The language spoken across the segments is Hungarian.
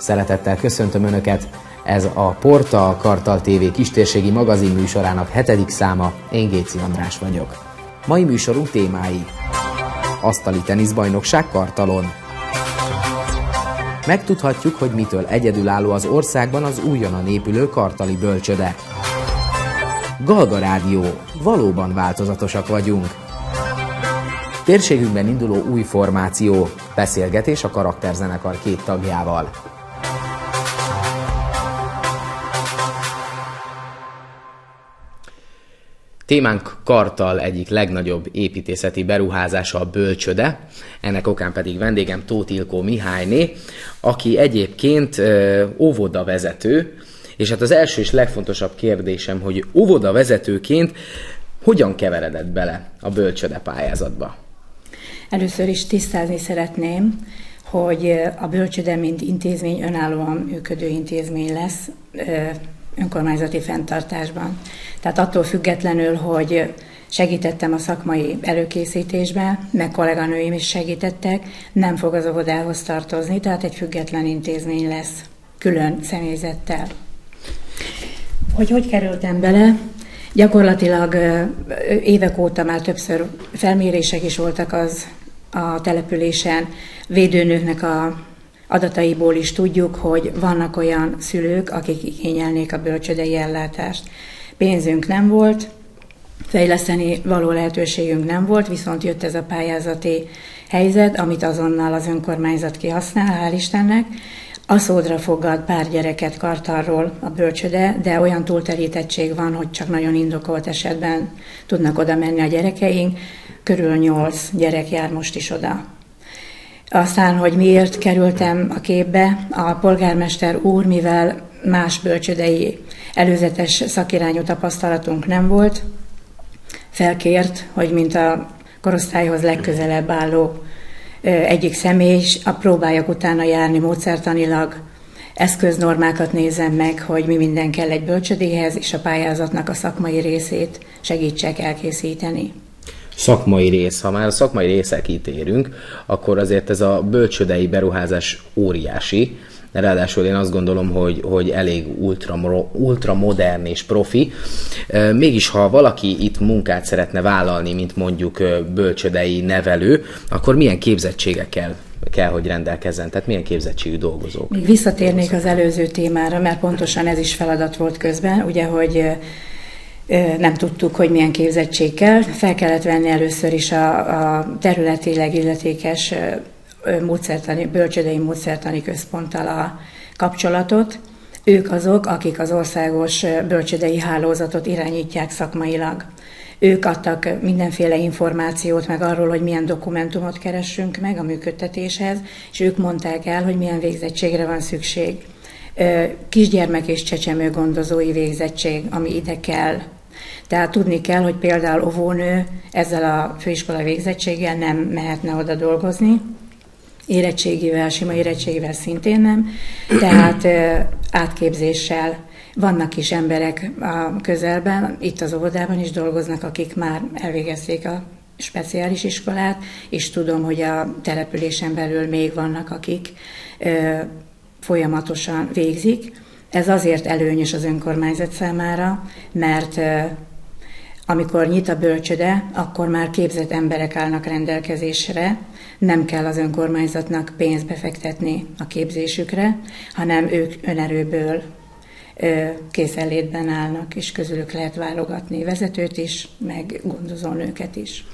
Szeretettel köszöntöm Önöket! Ez a Porta Kartal TV kistérségi magazin műsorának 7. száma, én Géci András vagyok. Mai műsorunk témái: asztali teniszbajnokság Kartalon. Megtudhatjuk, hogy mitől egyedülálló az országban az újonnan épülő kartali bölcsöde. Galga Rádió, valóban változatosak vagyunk. Térségünkben induló új formáció, beszélgetés a karakterzenekar 2 tagjával. Témánk Kartal egyik legnagyobb építészeti beruházása, a bölcsöde. Ennek okán pedig vendégem Tóth Ilkó Mihályné, aki egyébként óvodavezető, és hát az első és legfontosabb kérdésem, hogy óvodavezetőként hogyan keveredett bele a bölcsöde pályázatba? Először is tisztázni szeretném, hogy a bölcsöde mint intézmény önállóan működő intézmény lesz önkormányzati fenntartásban. Tehát attól függetlenül, hogy segítettem a szakmai előkészítésben, meg kolléganőim is segítettek, nem fog az óvodához tartozni, tehát egy független intézmény lesz, külön személyzettel. Hogy kerültem bele? Gyakorlatilag évek óta már többször felmérések is voltak a településen. Védőnőknek a adataiból is tudjuk, hogy vannak olyan szülők, akik igényelnék a bölcsödei ellátást. Pénzünk nem volt, fejleszteni való lehetőségünk nem volt, viszont jött ez a pályázati helyzet, amit azonnal az önkormányzat kihasznál, hál' Istennek. Aszódra fogad pár gyereket Kartalról a bölcsöde, de olyan túlterítettség van, hogy csak nagyon indokolt esetben tudnak oda menni a gyerekeink. Körül 8 gyerek jár most is oda. Aztán, hogy miért kerültem a képbe, a polgármester úr, mivel más bölcsödei előzetes szakirányú tapasztalatunk nem volt, felkért, hogy mint a korosztályhoz legközelebb álló egyik személy, próbáljak utána járni módszertanilag, eszköznormákat nézem meg, hogy mi minden kell egy bölcsödéhez, és a pályázatnak a szakmai részét segítsek elkészíteni. Szakmai rész, ha már a szakmai részre kitérünk, akkor azért ez a bölcsödei beruházás óriási, de ráadásul én azt gondolom, hogy elég ultramodern és profi. Mégis, ha valaki itt munkát szeretne vállalni, mint mondjuk bölcsödei nevelő, akkor milyen képzettségekkel kell, hogy rendelkezzen? Tehát milyen képzettségű dolgozók? Még visszatérnék az előző témára, mert pontosan ez is feladat volt közben, ugye, hogy nem tudtuk, hogy milyen képzettség kell. Fel kellett venni először is a területileg illetékes bölcsödei módszertani központtal a kapcsolatot. Ők azok, akik az országos bölcsödei hálózatot irányítják szakmailag. Ők adtak mindenféle információt meg arról, hogy milyen dokumentumot keressünk meg a működtetéshez, és ők mondták el, hogy milyen végzettségre van szükség. Kisgyermek és csecsemő gondozói végzettség, ami ide kell. Tehát tudni kell, hogy például óvónő ezzel a főiskola végzettséggel nem mehetne oda dolgozni, érettségivel, sima érettségivel szintén nem, tehát átképzéssel. Vannak is emberek a közelben, itt az óvodában is dolgoznak, akik már elvégezték a speciális iskolát, és tudom, hogy a településen belül még vannak, akik folyamatosan végzik. Ez azért előnyös az önkormányzat számára, mert amikor nyit a bölcsöde, akkor már képzett emberek állnak rendelkezésre, nem kell az önkormányzatnak pénzt befektetni a képzésükre, hanem ők önerőből készenlétben állnak, és közülük lehet válogatni vezetőt is, meg gondozónőket is.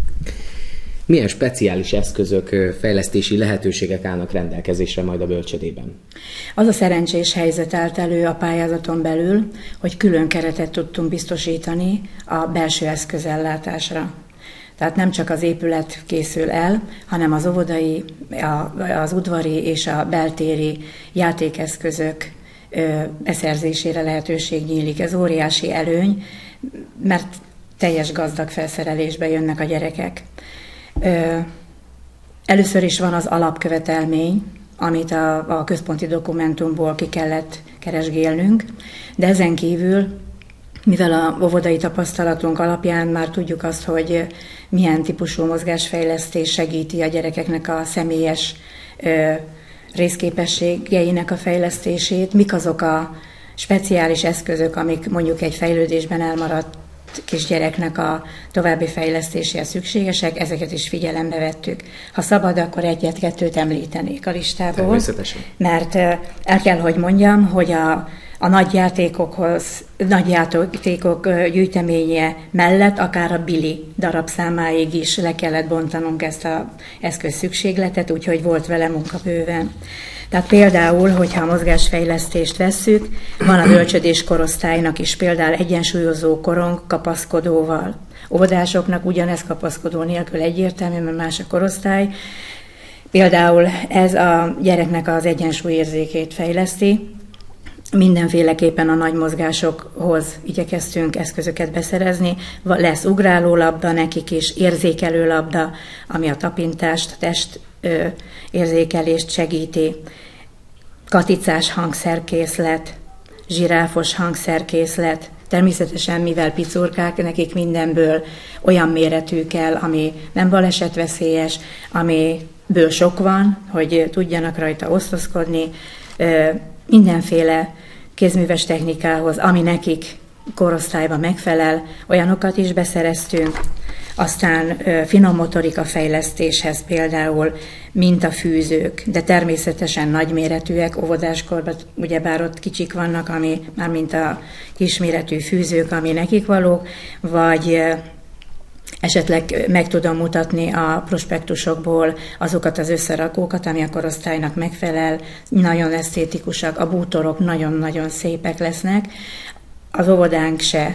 Milyen speciális eszközök, fejlesztési lehetőségek állnak rendelkezésre majd a bölcsödében? Az a szerencsés helyzet állt elő a pályázaton belül, hogy külön keretet tudtunk biztosítani a belső eszközellátásra. Tehát nem csak az épület készül el, hanem az óvodai, az udvari és a beltéri játékeszközök beszerzésére lehetőség nyílik. Ez óriási előny, mert teljes gazdag felszerelésbe jönnek a gyerekek. Először is van az alapkövetelmény, amit a központi dokumentumból ki kellett keresgélnünk, de ezen kívül, mivel a óvodai tapasztalatunk alapján már tudjuk azt, hogy milyen típusú mozgásfejlesztés segíti a gyerekeknek a személyes részképességeinek a fejlesztését, mik azok a speciális eszközök, amik mondjuk egy fejlődésben elmaradt kisgyereknek a további fejlesztéséhez szükségesek, ezeket is figyelembe vettük. Ha szabad, akkor egyet-kettőt említenék a listából. Természetesen. Mert el kell, hogy mondjam, hogy a nagy játékok gyűjteménye mellett akár a Billy darabszámáig is le kellett bontanunk ezt az eszköz szükségletet, úgyhogy volt vele munka bőven. Tehát például, hogyha a mozgásfejlesztést vesszük, van a bölcsödés korosztálynak is például egyensúlyozó korong kapaszkodóval. Óvodásoknak ugyanez kapaszkodó nélkül egyértelmű, mert más a korosztály. Például ez a gyereknek az egyensúlyérzékét fejleszti. Mindenféleképpen a nagy mozgásokhoz igyekeztünk eszközöket beszerezni. Lesz ugrálólabda nekik is, érzékelő labda, ami a tapintást, a test érzékelést segíti, katicás hangszerkészlet, zsiráfos hangszerkészlet. Természetesen, mivel picurkák, nekik mindenből olyan méretű kell, ami nem balesetveszélyes, amiből sok van, hogy tudjanak rajta osztozkodni, mindenféle kézműves technikához, ami nekik korosztályban megfelel, olyanokat is beszereztünk. Aztán finom motorika fejlesztéshez például mintafűzők, de természetesen nagyméretűek, óvodáskorban ugyebár ott kicsik vannak, ami már mint a kisméretű fűzők, ami nekik valók, vagy esetleg meg tudom mutatni a prospektusokból azokat az összerakókat, ami a korosztálynak megfelel, nagyon esztétikusak, a bútorok nagyon-nagyon szépek lesznek. Az óvodánk se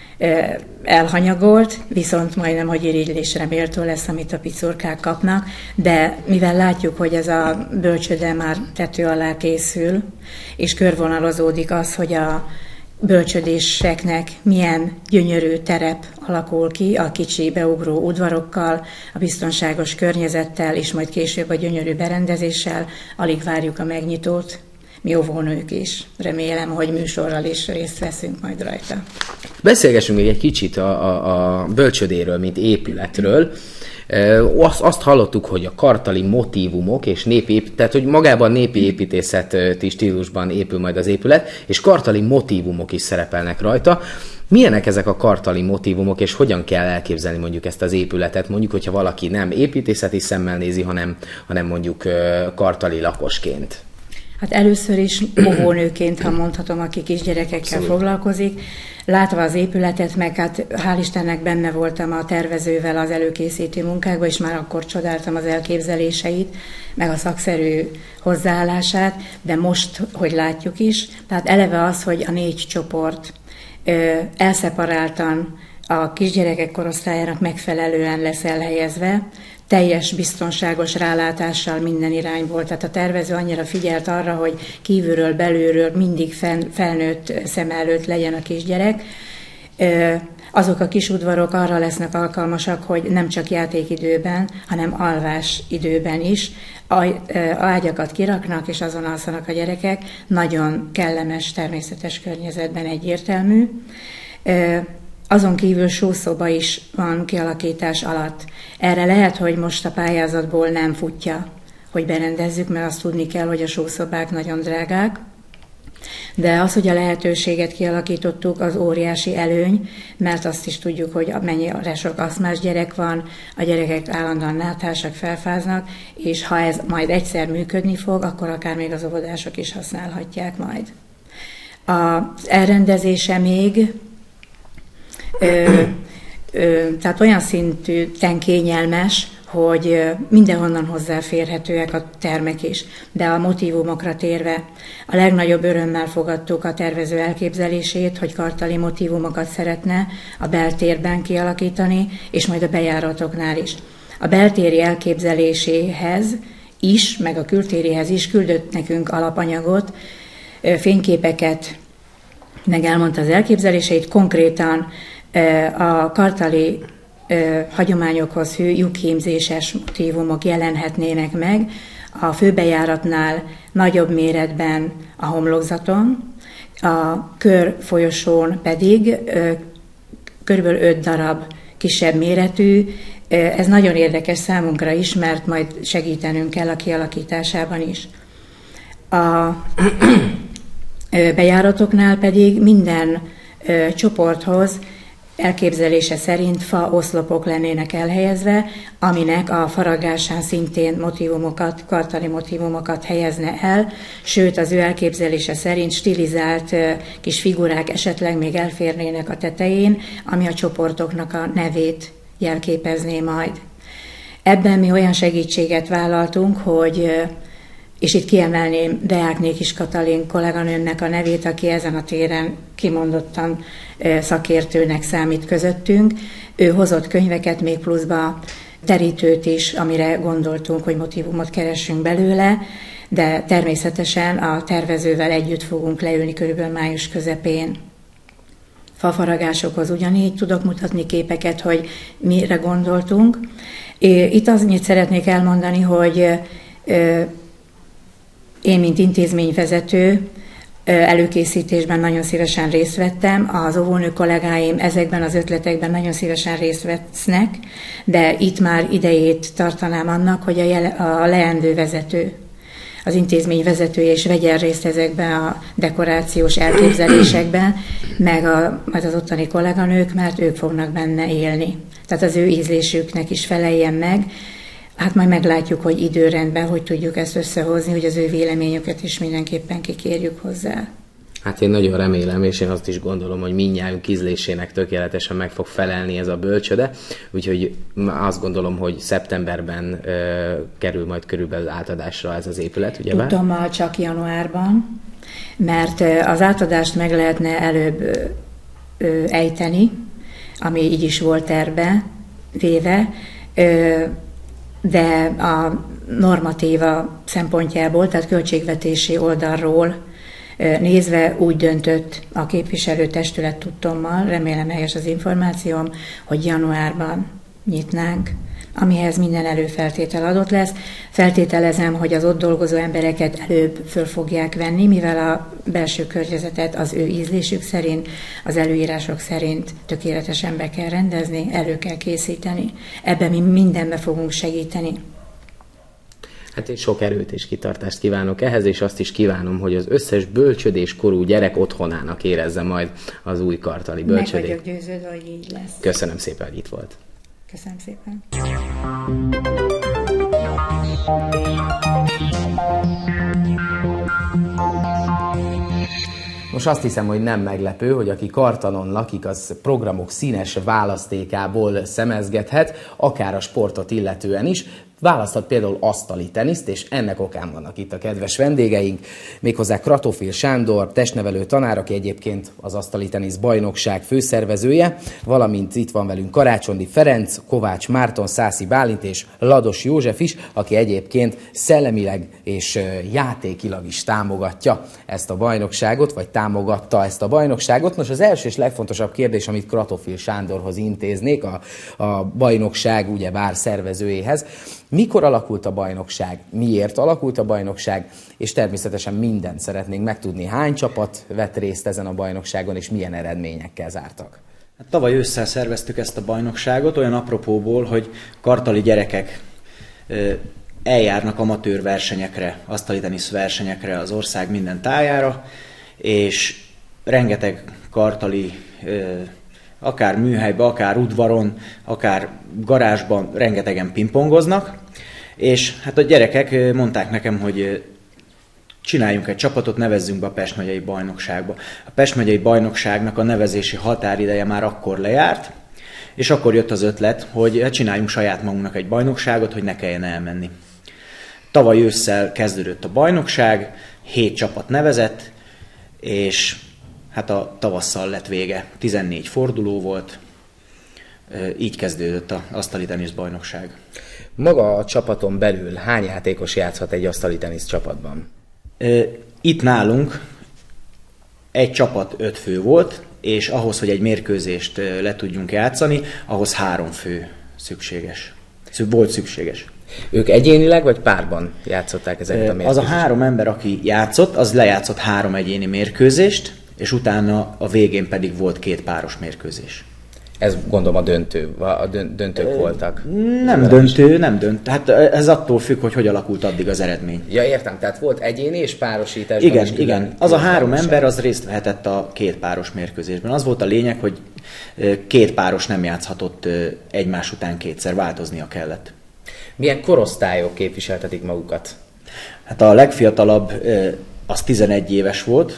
elhanyagolt, viszont majdnem, hogy irigylésre méltó lesz, amit a picurkák kapnak, de mivel látjuk, hogy ez a bölcsőde már tető alá készül, és körvonalazódik az, hogy a bölcsödéseknek milyen gyönyörű terep alakul ki a kicsi beugró udvarokkal, a biztonságos környezettel, és majd később a gyönyörű berendezéssel, alig várjuk a megnyitót. Mi óvónők is. Remélem, hogy műsorral is részt veszünk majd rajta. Beszélgessünk még egy kicsit a bölcsödéről, mint épületről. Azt hallottuk, hogy a kartali motívumok és tehát hogy magában népi építészeti stílusban épül majd az épület, és kartali motívumok is szerepelnek rajta. Milyenek ezek a kartali motívumok, és hogyan kell elképzelni mondjuk ezt az épületet, mondjuk, hogyha valaki nem építészeti szemmel nézi, hanem mondjuk kartali lakosként? Hát először is óvónőként, ha mondhatom, aki kisgyerekekkel foglalkozik, látva az épületet, meg hát hál' Istennek benne voltam a tervezővel az előkészítő munkákban, és már akkor csodáltam az elképzeléseit, meg a szakszerű hozzáállását, de most, hogy látjuk is, tehát eleve az, hogy a 4 csoport elszeparáltan a kisgyerekek korosztályának megfelelően lesz elhelyezve, teljes biztonságos rálátással minden irányból. Tehát a tervező annyira figyelt arra, hogy kívülről, belülről mindig felnőtt szem előtt legyen a kisgyerek. Azok a kis udvarok arra lesznek alkalmasak, hogy nem csak játékidőben, hanem alvás időben is ágyakat kiraknak, és azon alszanak a gyerekek. Nagyon kellemes, természetes környezetben, egyértelmű. Azon kívül sószoba is van kialakítás alatt. Erre lehet, hogy most a pályázatból nem futja, hogy berendezzük, mert azt tudni kell, hogy a sószobák nagyon drágák. De az, hogy a lehetőséget kialakítottuk, az óriási előny, mert azt is tudjuk, hogy mennyire sok aszmás gyerek van, a gyerekek állandóan náthásak, felfáznak, és ha ez majd egyszer működni fog, akkor akár még az óvodások is használhatják majd. Az elrendezése még tehát olyan szinten kényelmes, hogy mindenhonnan hozzáférhetőek a termek is. De a motívumokra térve a legnagyobb örömmel fogadtuk a tervező elképzelését, hogy kartali motívumokat szeretne a beltérben kialakítani, és majd a bejáratoknál is. A beltéri elképzeléséhez is, meg a kültérihez is küldött nekünk alapanyagot, fényképeket, meg elmondta az elképzeléseit, konkrétan a kartali hagyományokhoz hű lyukhímzéses motívumok jelenhetnének meg, a főbejáratnál nagyobb méretben a homlokzaton, a körfolyosón pedig kb. 5 darab kisebb méretű. Ez nagyon érdekes számunkra is, mert majd segítenünk kell a kialakításában is. A bejáratoknál pedig minden csoporthoz elképzelése szerint fa oszlopok lennének elhelyezve, aminek a faragásán szintén kartali motívumokat helyezne el, sőt az ő elképzelése szerint stilizált kis figurák esetleg még elférnének a tetején, ami a csoportoknak a nevét jelképezné majd. Ebben mi olyan segítséget vállaltunk, hogy, és itt kiemelném Deákné Kis Katalin kolléganőmnek a nevét, aki ezen a téren kimondottan szakértőnek számít közöttünk. Ő hozott könyveket, még pluszba terítőt is, amire gondoltunk, hogy motívumot keressünk belőle, de természetesen a tervezővel együtt fogunk leülni körülbelül május közepén. Fafaragásokhoz ugyanígy tudok mutatni képeket, hogy mire gondoltunk. Itt annyit szeretnék elmondani, hogy én, mint intézményvezető, előkészítésben nagyon szívesen részt vettem, az óvónő kollégáim ezekben az ötletekben nagyon szívesen részt vesznek, de itt már idejét tartanám annak, hogy a leendő vezető, az intézmény vezetője is vegyen részt ezekben a dekorációs elképzelésekben, meg az ottani kolléganők, mert ők fognak benne élni. Tehát az ő ízlésüknek is feleljen meg. Hát majd meglátjuk, hogy időrendben, hogy tudjuk ezt összehozni, hogy az ő véleményüket is mindenképpen kikérjük hozzá. Hát én nagyon remélem, és én azt is gondolom, hogy mindnyájunk ízlésének tökéletesen meg fog felelni ez a bölcsöde, úgyhogy azt gondolom, hogy szeptemberben kerül majd körülbelül átadásra ez az épület, ugye? Tudtommal csak januárban, mert az átadást meg lehetne előbb ejteni, ami így is volt terve véve, de a normatíva szempontjából, tehát költségvetési oldalról nézve úgy döntött a képviselőtestület tudtommal, remélem helyes az információm, hogy januárban nyitnánk, amihez minden előfeltétel adott lesz. Feltételezem, hogy az ott dolgozó embereket előbb föl fogják venni, mivel a belső környezetet az ő ízlésük szerint, az előírások szerint tökéletesen be kell rendezni, elő kell készíteni. Ebben mi mindenbe fogunk segíteni. Hát én sok erőt és kitartást kívánok ehhez, és azt is kívánom, hogy az összes bölcsödéskorú gyerek otthonának érezze majd az új kartali bölcsödét. Meg vagyok győződve, hogy így lesz. Köszönöm szépen, hogy itt volt. Köszönöm szépen. Most azt hiszem, hogy nem meglepő, hogy aki Kartalon lakik, az programok színes választékából szemezgethet, akár a sportot illetően is. Választhat például asztali teniszt, és ennek okán vannak itt a kedves vendégeink, méghozzá Kratofil Sándor, testnevelő tanár, aki egyébként az asztali tenisz bajnokság főszervezője, valamint itt van velünk Karácsonyi Ferenc, Kovács Márton, Szászi Bálint és Lados József is, aki egyébként szellemileg és játékilag is támogatja ezt a bajnokságot, vagy támogatta ezt a bajnokságot. Nos, az első és legfontosabb kérdés, amit Kratofil Sándorhoz intéznék, a bajnokság ugyebár szervezőjéhez. Mikor alakult a bajnokság, miért alakult a bajnokság, és természetesen mindent szeretnénk megtudni, hány csapat vett részt ezen a bajnokságon, és milyen eredményekkel zártak. Hát tavaly ősszel szerveztük ezt a bajnokságot, olyan apropóból, hogy kartali gyerekek eljárnak amatőr versenyekre, asztali tenisz versenyekre az ország minden tájára, és rengeteg kartali akár műhelyben, akár udvaron, akár garázsban rengetegen pingpongoznak, és hát a gyerekek mondták nekem, hogy csináljunk egy csapatot, nevezzünk be a Pest megyei bajnokságba. A Pest megyei bajnokságnak a nevezési határideje már akkor lejárt, és akkor jött az ötlet, hogy csináljunk saját magunknak egy bajnokságot, hogy ne kelljen elmenni. Tavaly ősszel kezdődött a bajnokság, 7 csapat nevezett, és hát a tavasszal lett vége. 14 forduló volt, így kezdődött az asztali tenisz bajnokság. Maga a csapaton belül hány játékos játszhat egy asztali tenisz csapatban? Itt nálunk egy csapat 5 fő volt, és ahhoz, hogy egy mérkőzést le tudjunk játszani, ahhoz 3 fő volt szükséges. Ők egyénileg vagy párban játszották ezeket a mérkőzést? Az a 3 ember, aki játszott, az lejátszott 3 egyéni mérkőzést, és utána a végén pedig volt 2 páros mérkőzés. Ez gondolom a döntők voltak. Nem döntő. Hát ez attól függ, hogy alakult addig az eredmény. Ja, értem, tehát volt egyéni és párosításban. Igen. Az a 3 ember az részt vehetett a 2 páros mérkőzésben. Az volt a lényeg, hogy 2 páros nem játszhatott egymás után 2-szer, változnia kellett. Milyen korosztályok képviseltetik magukat? Hát a legfiatalabb az 11 éves volt,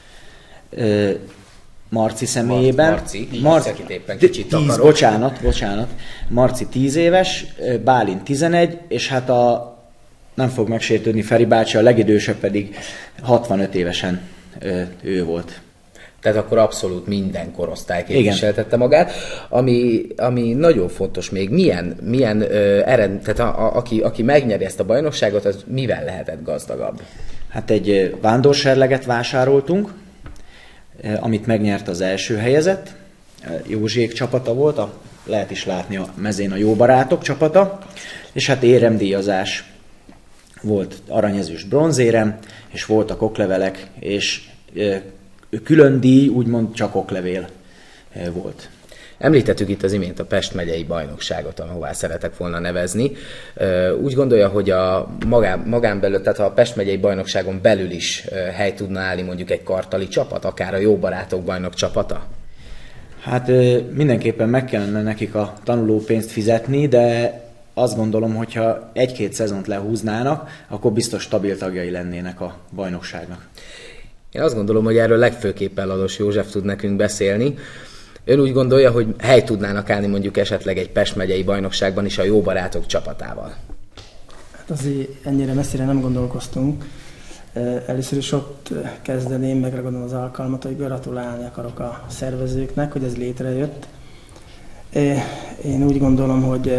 Marci személyében. Marci, éppen kicsit takarok. Bocsánat. Marci 10 éves, Bálint 11, és hát nem fog megsértődni Feri bácsi, a legidősebb pedig 65 évesen ő volt. Tehát akkor abszolút minden korosztály képviseltette magát. Ami nagyon fontos még, milyen tehát aki megnyeri ezt a bajnokságot, az mivel lehetett gazdagabb? Hát egy vándorserleget vásároltunk, amit megnyert az első helyezett. Józsiék csapata volt, lehet is látni a mezén a Jó Barátok csapata, és hát éremdíjazás volt, aranyezüst, bronzérem, és voltak oklevelek, és külön díj, úgymond csak oklevél volt. Említettük itt az imént a Pest megyei bajnokságot, ahová szeretek volna nevezni. Úgy gondolja, hogy a magán belül, tehát a Pest megyei bajnokságon belül is hely tudna állni mondjuk egy kartali csapat, akár a Jó Barátok bajnok csapata? Hát mindenképpen meg kellene nekik a tanulópénzt fizetni, de azt gondolom, hogyha 1-2 szezont lehúznának, akkor biztos stabil tagjai lennének a bajnokságnak. Én azt gondolom, hogy erről legfőképpen Lados József tud nekünk beszélni. Ön úgy gondolja, hogy hely tudnának állni mondjuk esetleg egy Pest megyei bajnokságban is a Jó Barátok csapatával? Hát azért ennyire messzire nem gondolkoztunk. Először is ott kezdeném, megragadom az alkalmat, hogy gratulálni akarok a szervezőknek, hogy ez létrejött. Én úgy gondolom, hogy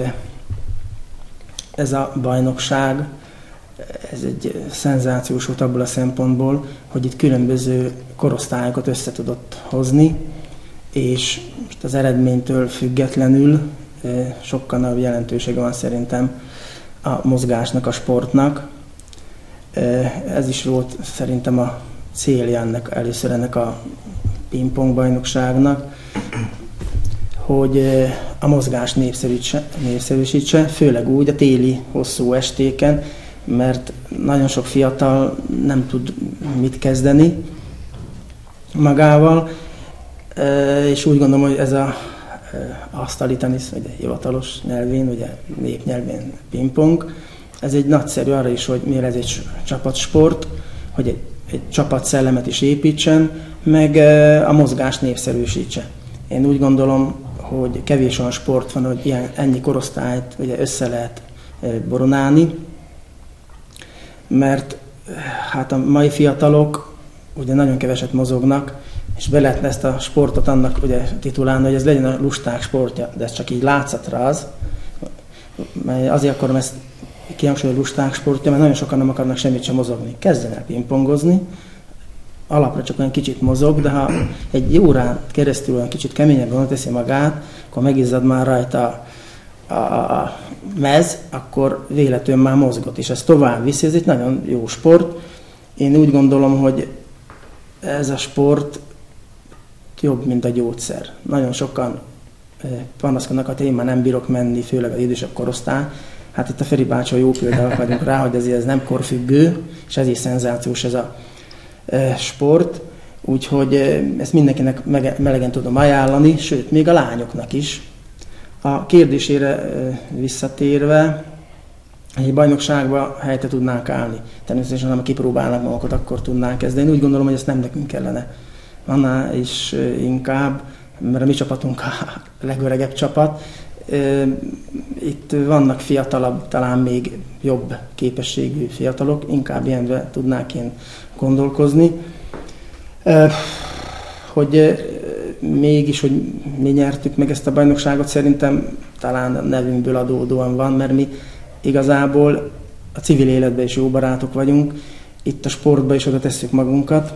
ez a bajnokság, ez egy szenzációs út abból a szempontból, hogy itt különböző korosztályokat össze tudott hozni, és most az eredménytől függetlenül sokkal nagyobb jelentősége van szerintem a mozgásnak, a sportnak. Ez is volt szerintem a célja először ennek a pingpong bajnokságnak, hogy a mozgást népszerűsítse, főleg úgy a téli hosszú estéken, mert nagyon sok fiatal nem tud mit kezdeni magával, és úgy gondolom, hogy ez a asztali tenisz, ugye hivatalos nyelvén, ugye népnyelvén pingpong, ez egy nagyszerű arra is, hogy mivel ez egy csapatsport, hogy egy csapatszellemet is építsen, meg a mozgást népszerűsítse. Én úgy gondolom, hogy kevés olyan sport van, hogy ennyi korosztályt ugye össze lehet boronálni, mert hát a mai fiatalok ugye nagyon keveset mozognak, és be lehetne ezt a sportot annak ugye titulálni, hogy ez legyen a lusták sportja, de ez csak így látszatra az. Azért akarom ezt kihangsúlyozni, a lusták sportja, mert nagyon sokan nem akarnak semmit sem mozogni. Kezdjen el pingpongozni, alapra csak olyan kicsit mozog, de ha egy órán keresztül olyan kicsit keményebben teszi magát, akkor megizzad már rajta a mez, akkor véletlenül már mozgott, és ez tovább viszi, ez egy nagyon jó sport. Én úgy gondolom, hogy ez a sport jobb, mint a gyógyszer. Nagyon sokan panaszkodnak, hogy én már nem bírok menni, főleg az idősebb korosztály. Hát itt a Feri bácsi jó példával vagyunk rá, hogy ez nem korfüggő, és ezért szenzációs ez a sport. Úgyhogy ezt mindenkinek melegen tudom ajánlani, sőt, még a lányoknak is. A kérdésére visszatérve, egy bajnokságban helyre tudnánk állni. Természetesen, ha kipróbálnak magukat, akkor tudnánk kezdeni. Én úgy gondolom, hogy ezt nem nekünk kellene. Annál is inkább, mert a mi csapatunk a legöregebb csapat. Itt vannak fiatalabb, talán még jobb képességű fiatalok, inkább ilyenre tudnák én gondolkozni. Hogy mégis, hogy mi nyertük meg ezt a bajnokságot, szerintem talán a nevünkből adódóan van, mert mi igazából a civil életben is jó barátok vagyunk, itt a sportban is oda tesszük magunkat,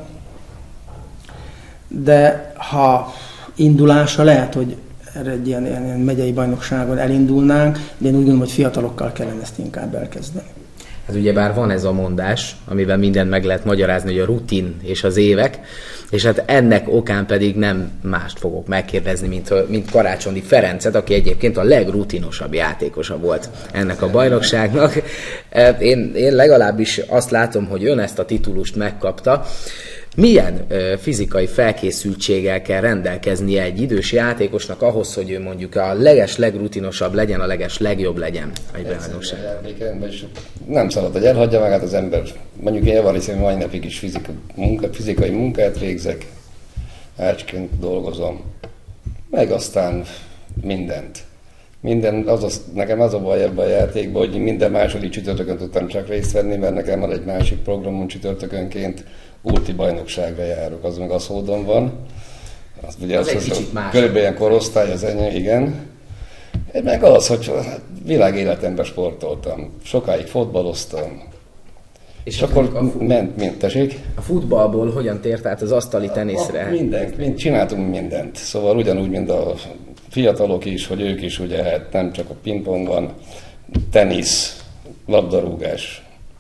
de ha indulása lehet, hogy erre egy ilyen megyei bajnokságon elindulnánk, de én úgy gondolom, hogy fiatalokkal kellene ezt inkább elkezdeni. Ez ugyebár van ez a mondás, amivel mindent meg lehet magyarázni, hogy a rutin és az évek, és hát ennek okán pedig nem mást fogok megkérdezni, mint Karácsony Ferencet, aki egyébként a legrutinosabb játékosa volt ennek a bajnokságnak. Én legalábbis azt látom, hogy ön ezt a titulust megkapta. Milyen fizikai felkészültséggel kell rendelkeznie egy idős játékosnak ahhoz, hogy ő mondjuk a legrutinosabb legyen, a legjobb legyen egy bajnokság? Nem szabad, hogy elhagyja magát az ember. Mondjuk én valószínűleg mai napig is fizikai munkát végzek, ácsként dolgozom, meg aztán mindent. Nekem az a baj ebben a játékban, hogy minden második csütörtökön tudtam csak részt venni, mert nekem van egy másik programom csütörtökönként, ulti bajnokságra járok, az meg a Szódon van. Az ugye az körülbelül ilyen korosztály az enyém, igen. Meg az, hogy világéletemben sportoltam, sokáig fotballoztam. És akkor ment, tessék? A futballból hogyan tért át az asztali teniszre? Csináltunk mindent. Szóval ugyanúgy, mint a fiatalok is, hogy ők is ugye, hát nem csak a pingpong van, tenisz, labdarúgás,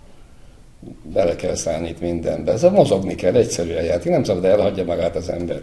bele kell szállni itt mindenbe. Ez mozogni kell, egyszerűen játék, nem szabad elhagyja magát az ember.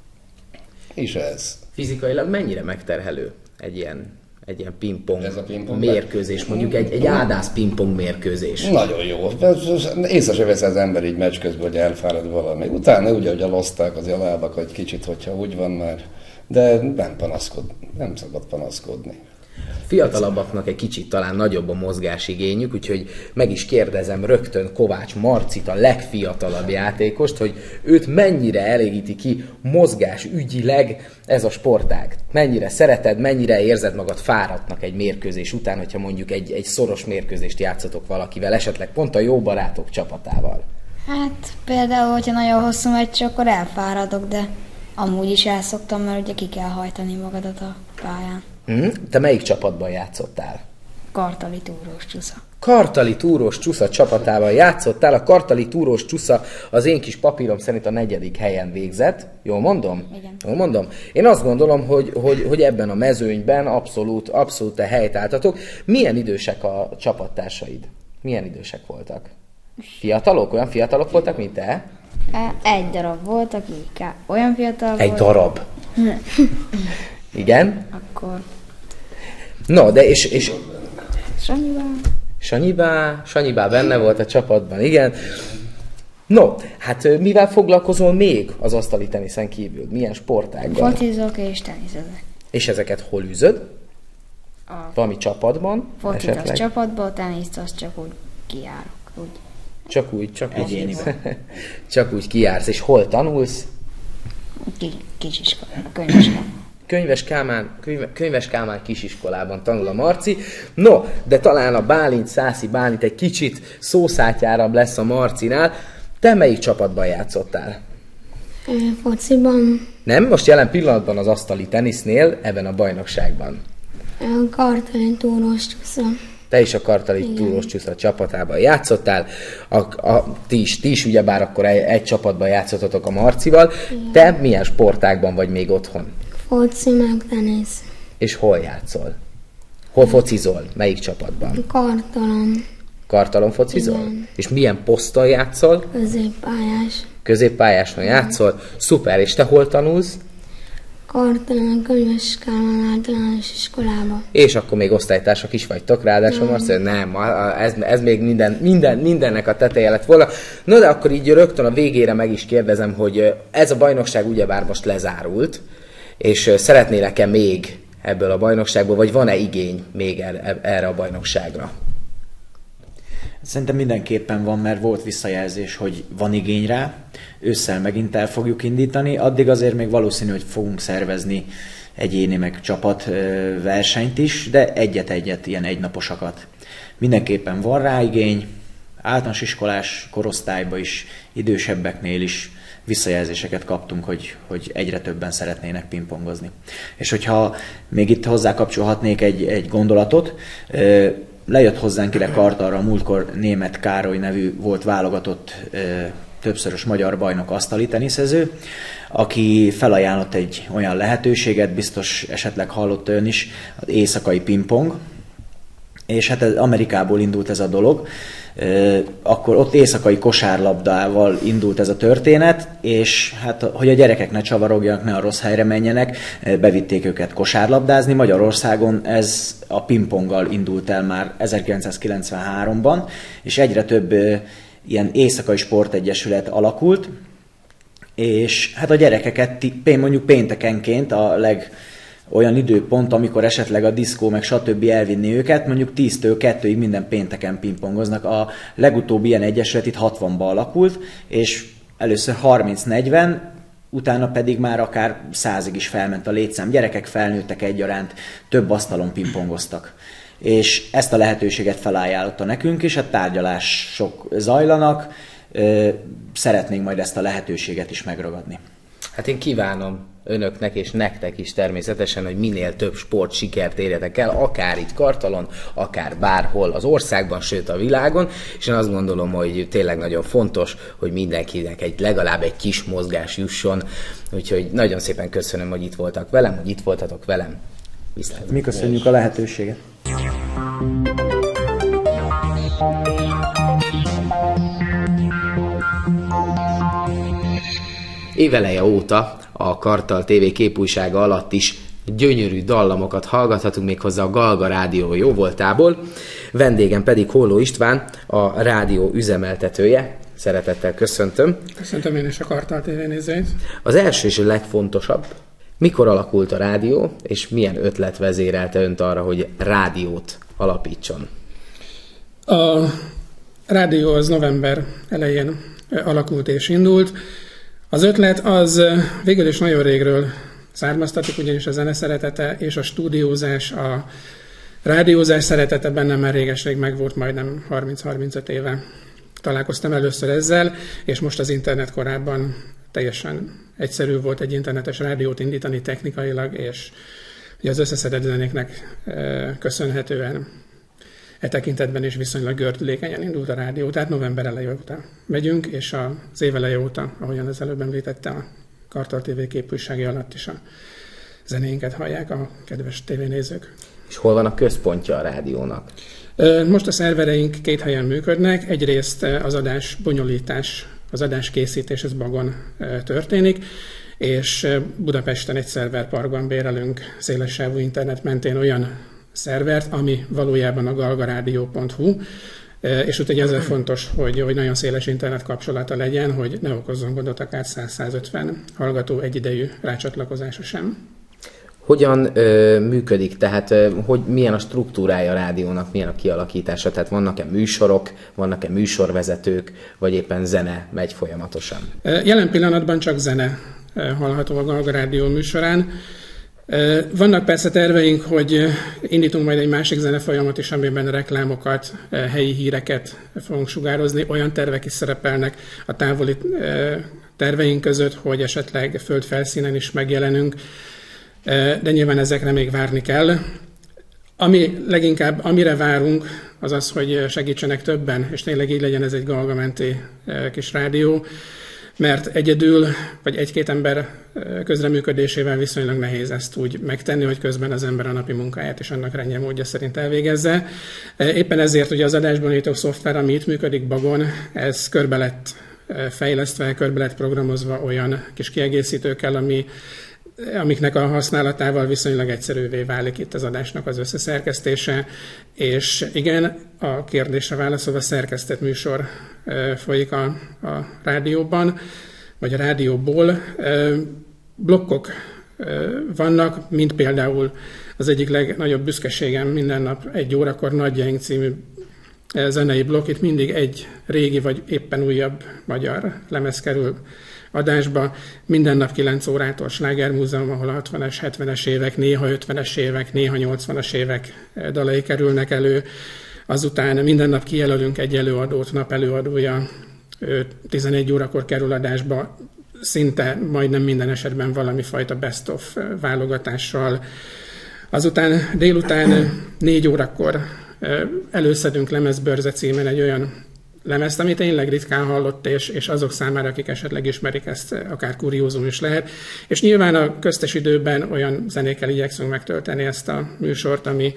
És ez. Fizikailag mennyire megterhelő egy ilyen pingpong mérkőzés, mondjuk egy ádász pingpong mérkőzés? Nagyon jó. Észre se vesz az ember így meccs közben, hogy elfárad valami. Utána ugye, hogy eloszták az a lábak egy kicsit, hogyha úgy van már, de nem szabad panaszkodni. Fiatalabbaknak egy kicsit talán nagyobb a mozgásigényük, úgyhogy meg is kérdezem rögtön Kovács Marcit, a legfiatalabb játékost, hogy őt mennyire elégíti ki mozgásügyileg ez a sportág. Mennyire szereted, mennyire érzed magad fáradtnak egy mérkőzés után, hogyha mondjuk egy szoros mérkőzést játszotok valakivel, esetleg pont a jó barátok csapatával. Hát például, hogyha nagyon hosszú meccs, akkor elfáradok, de amúgy is elszoktam, mert ugye ki kell hajtani magadat a pályán. Te melyik csapatban játszottál? Kartali Túrós Csusza. Kartali Túrós Csusza csapatával játszottál. A Kartali Túrós Csusza az én kis papírom szerint a 4. helyen végzett. Jól mondom? Igen. Jól mondom? Én azt gondolom, hogy ebben a mezőnyben abszolút te helyt álltatok. Milyen idősek a csapattársaid? Milyen idősek voltak? Fiatalok? Olyan fiatalok voltak, mint te? Egy darab volt, aki olyan fiatal volt. Egy darab? Igen? Akkor... No, de és Sanyibá. Sanyibá benne volt a csapatban, igen. No, hát mivel foglalkozol még az asztali teniszen kívül? Milyen sportággal? Focizok és teniszezek. És ezeket hol űzöd? Valami csapatban? Focit az csapatban, teniszt az csak úgy kijárok. Csak úgy egyéniben. Csak úgy kijársz. És hol tanulsz? Kisiskola, Könyves Kálmán kisiskolában tanul a Marci. No, de talán a Szászi Bálint egy kicsit szószátjárabb lesz a Marcinál. Te melyik csapatban játszottál? Fociban. Nem? Most jelen pillanatban az asztali tenisznél, ebben a bajnokságban. Kartali Túrós Csusza. Te is a Kartali Túrós Csusza csapatában játszottál. Ti is ugyebár akkor egy csapatban játszottatok a Marcival. Igen. Te milyen sportágban vagy még otthon? Foci meg tenisz. És hol játszol? Hol focizol? Melyik csapatban? Kartalon. Kartalon focizol? Igen. És milyen poszton játszol? Középpályás. Középpályáson játszol? Szuper, és te hol tanulsz? Kartalon, Könyves Kálmán általános iskolában. És akkor még osztálytársak is vagytok, ráadásul Marci, nem, ez még mindennek a teteje lett volna. No, de akkor így rögtön a végére meg is kérdezem, hogy ez a bajnokság ugyebár most lezárult, és szeretnél-e még ebből a bajnokságból, vagy van-e igény még erre a bajnokságra? Szerintem mindenképpen van, mert volt visszajelzés, hogy van igény rá. Ősszel megint el fogjuk indítani. Addig azért még valószínű, hogy fogunk szervezni egyéni meg csapat versenyt is, de egyet-egyet, ilyen egynaposakat. Mindenképpen van rá igény. Általános iskolás korosztályban is, idősebbeknél is visszajelzéseket kaptunk, hogy egyre többen szeretnének pingpongozni. És hogyha még itt hozzákapcsolhatnék egy gondolatot, lejött hozzánk ide Kartalra, múltkor Németh Károly nevű volt válogatott többszörös magyar bajnok asztali teniszező, aki felajánlott egy olyan lehetőséget, biztos esetleg hallott ön is, az éjszakai pingpong, és hát Amerikából indult ez a dolog. Akkor ott éjszakai kosárlabdával indult ez a történet, és hát, hogy a gyerekek ne csavarogjanak, ne a rossz helyre menjenek, bevitték őket kosárlabdázni. Magyarországon ez a pingponggal indult el már 1993-ban, és egyre több ilyen éjszakai sportegyesület alakult, és hát a gyerekeket mondjuk péntekenként olyan időpont, amikor esetleg a diszkó meg stb. Elvinni őket, mondjuk 10-től 2-ig minden pénteken pingpongoznak. A legutóbbi ilyen egyesület itt 60-ba alakult, és először 30-40, utána pedig már akár 100-ig is felment a létszám. Gyerekek, felnőttek egyaránt, több asztalon pingpongoztak. És ezt a lehetőséget felajánlotta nekünk is, a tárgyalások zajlanak, szeretnénk majd ezt a lehetőséget is megragadni. Hát én kívánom önöknek és nektek is természetesen, hogy minél több sport sikert érjetek el, akár itt Kartalon, akár bárhol az országban, sőt a világon, és én azt gondolom, hogy tényleg nagyon fontos, hogy mindenkinek legalább egy kis mozgás jusson, úgyhogy nagyon szépen köszönöm, hogy itt voltak velem, hogy itt voltatok velem. Viszlát. Mi köszönjük a lehetőséget. Éveleje óta a Kartal TV képújsága alatt is gyönyörű dallamokat hallgathatunk, méghozzá a Galga Rádió jóvoltából. Vendégem pedig Holló István, a rádió üzemeltetője. Szeretettel köszöntöm. Köszöntöm én is a Kartal TV nézőit. Az első és a legfontosabb, mikor alakult a rádió, és milyen ötlet vezérelte önt arra, hogy rádiót alapítson? A rádió az november elején alakult és indult. Az ötlet az végül is nagyon régről származtatik, ugyanis a zene szeretete és a stúdiózás, a rádiózás szeretete bennem már réges-rég megvolt, majdnem 30-35 éve találkoztam először ezzel, és most az internet korában teljesen egyszerű volt egy internetes rádiót indítani technikailag, és ugye az összeszedett zenéknek köszönhetően tekintetben is viszonylag gördülékenyen indult a rádió, tehát november eleje óta megyünk, és az év eleje óta, ahogyan az előbb említette, a Kartal TV képújsági alatt is a zenéinket hallják a kedves tévénézők. És hol van a központja a rádiónak? Most a szervereink 2 helyen működnek. Egyrészt az adás bonyolítás, az adás készítés az Bagon történik, és Budapesten egy szerverparkban bérelünk szélessávú internet mentén olyan szervert, ami valójában a galgaradio.hu, és úgy ezzel fontos, hogy nagyon széles internet kapcsolata legyen, hogy ne okozzon gondot akár 100-150 hallgató egyidejű rácsatlakozása sem. Hogyan működik, tehát hogy milyen a struktúrája a rádiónak, milyen a kialakítása, tehát vannak-e műsorok, vannak-e műsorvezetők, vagy éppen zene megy folyamatosan? Jelen pillanatban csak zene hallható a Galga Rádió műsorán. Vannak persze terveink, hogy indítunk majd egy másik zenefolyamat is, amiben reklámokat, helyi híreket fogunk sugározni. Olyan tervek is szerepelnek a távoli terveink között, hogy esetleg földfelszínen is megjelenünk, de nyilván ezekre még várni kell. Ami leginkább, amire várunk, az az, hogy segítsenek többen, és tényleg így legyen ez egy galgamenti kis rádió, mert egyedül, vagy 1-2 ember közreműködésével viszonylag nehéz ezt úgy megtenni, hogy közben az ember a napi munkáját is annak rendje módja szerint elvégezze. Éppen ezért ugye az adásbonyolító szoftver, ami itt működik Bagon, ez körbe lett fejlesztve, körbe lett programozva olyan kis kiegészítőkkel, amiknek a használatával viszonylag egyszerűvé válik itt az adásnak az összeszerkesztése, és igen, a kérdésre válaszolva szerkesztett műsor folyik a rádióban, vagy a rádióból. Blokkok vannak, mint például az egyik legnagyobb büszkeségem minden nap 1 órakor Nagyjaink című zenei blokk, itt mindig egy régi vagy éppen újabb magyar lemez kerül adásba. Minden nap 9 órától Slágermúzeum, ahol a 60-es, 70-es évek, néha 50-es évek, néha 80-as évek dalai kerülnek elő. Azután minden nap kijelölünk egy előadót, nap előadója 11 órakor kerül adásba, szinte majdnem minden esetben valami fajta best-of válogatással. Azután délután 4 órakor előszedünk Lemezbörze címen egy olyan lemezt, ami tényleg ritkán hallott, és azok számára, akik esetleg ismerik ezt, akár kuriózum is lehet. És nyilván a köztes időben olyan zenékkel igyekszünk megtölteni ezt a műsort, ami